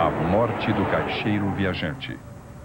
A morte do caixeiro viajante.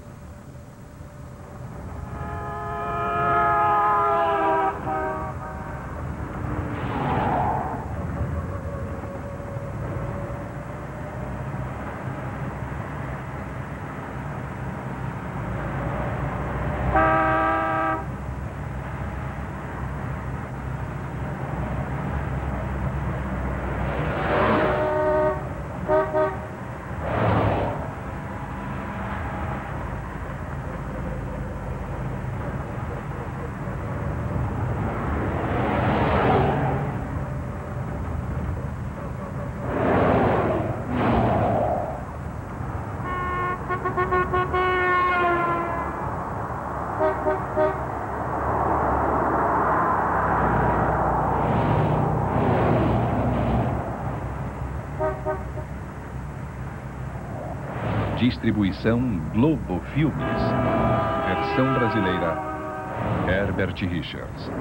Distribuição Globo Filmes. Versão brasileira, Herbert Richards.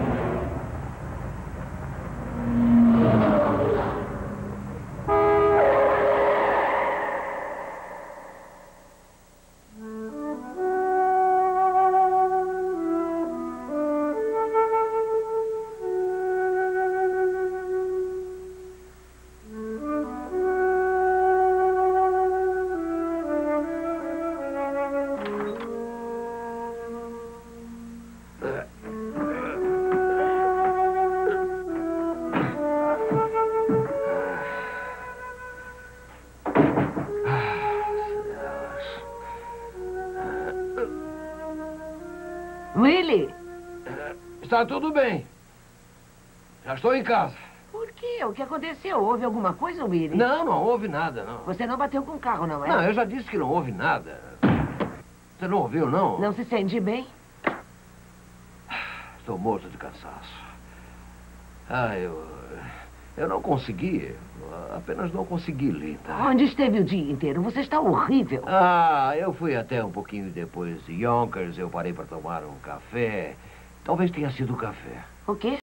Willie? Está tudo bem. Já estou em casa. Por quê? O que aconteceu? Houve alguma coisa, Willie? Não, não houve nada, não. Você não bateu com o carro, não é? Não, eu já disse que não houve nada. Você não ouviu, não? Não se sente bem? Estou morto de cansaço. Eu não consegui. Apenas não consegui, linda. Onde esteve o dia inteiro? Você está horrível. Eu fui até um pouquinho depois de Yonkers. Eu parei para tomar um café. Talvez tenha sido o café. O quê?